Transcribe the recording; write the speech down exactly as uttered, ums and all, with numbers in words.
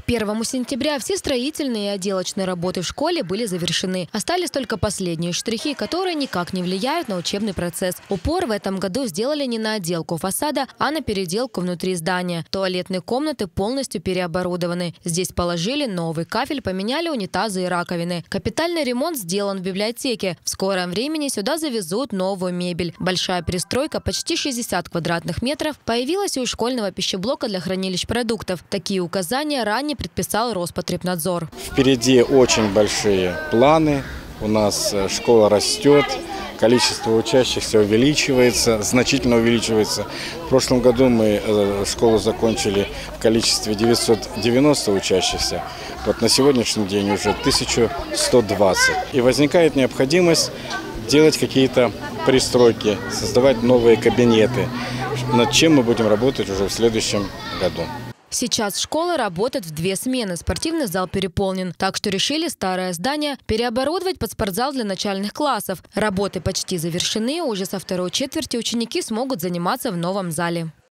первому сентября все строительные и отделочные работы в школе были завершены. Остались только последние штрихи, которые никак не влияют на учебный процесс. Упор в этом году сделали не на отделку фасада, а на переделку внутри здания. Туалетные комнаты полностью переоборудованы. Здесь положили новый кафель, поменяли унитазы и раковины. Капитальный ремонт сделан в библиотеке. В скором времени сюда завезут новую мебель. Большая пристройка, почти шестьдесят квадратных метров, появилась и у школьного пищеблока для хранилищ продуктов. Такие указания ранее предписал Роспотребнадзор. Впереди очень большие планы. У нас школа растет, количество учащихся увеличивается, значительно увеличивается. В прошлом году мы школу закончили в количестве девятьсот девяносто учащихся. Вот на сегодняшний день уже тысяча сто двадцать. И возникает необходимость делать какие-то пристройки, создавать новые кабинеты, над чем мы будем работать уже в следующем году. Сейчас школа работает в две смены, спортивный зал переполнен. Так что решили старое здание переоборудовать под спортзал для начальных классов. Работы почти завершены, уже со второй четверти ученики смогут заниматься в новом зале.